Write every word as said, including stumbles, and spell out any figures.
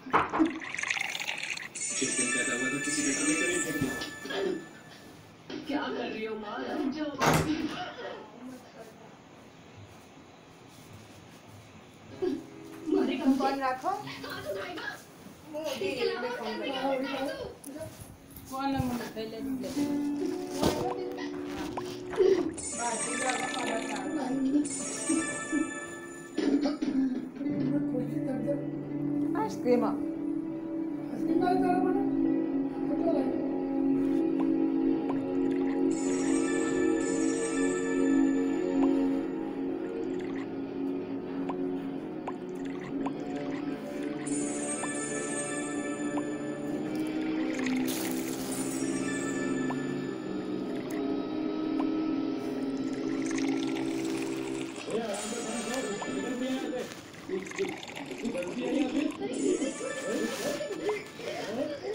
जिस दिन पैदा हुआ था किसी बेटा ने करीब फेंक दिया। क्या कर रही हो माँ? जो मारेगा मुझे। फोन रखो। हाथ उठाएगा। वो इसके अलावा और क्या बिगाड़ सकता है तू? फोन नंबर पहले ले बाकी जागा खाना खा आइसक्रीम आइसक्रीम का जरा बना फोटो ले अरे